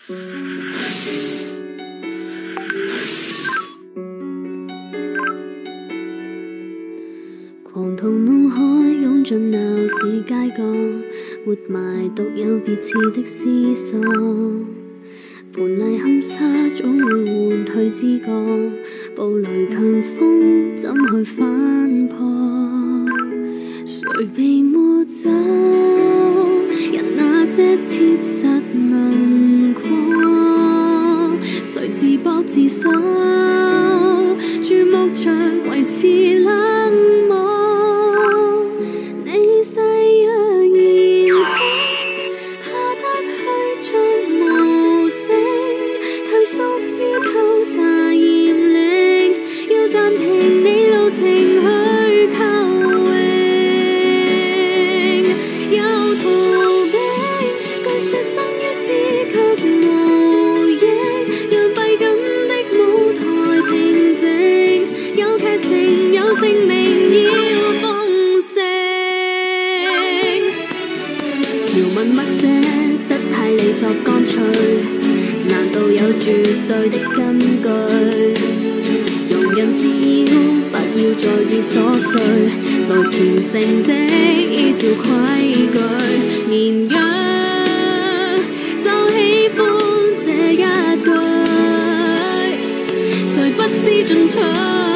狂徒腦海湧進鬧市街角，活埋獨有別致的思索。盤泥冚沙總會換退知覺，暴雷強風怎去反撲？誰被抹走人那些切實輪廓？誰自搏自首？注目像維持冷漠。你誓若言怕得虛作無聲，退縮於偷查驗領，要暫停你路程去求榮，又逃避，據說生於斯卻無益，讓閉緊的舞台平靜，有劇情有姓名要豐盛，條文默寫得太理所乾脆，難道有絕對的根據？容忍滋擾，不要在意瑣碎，來虔誠的依照規矩。綿羊就喜歡這一句，誰不思進取？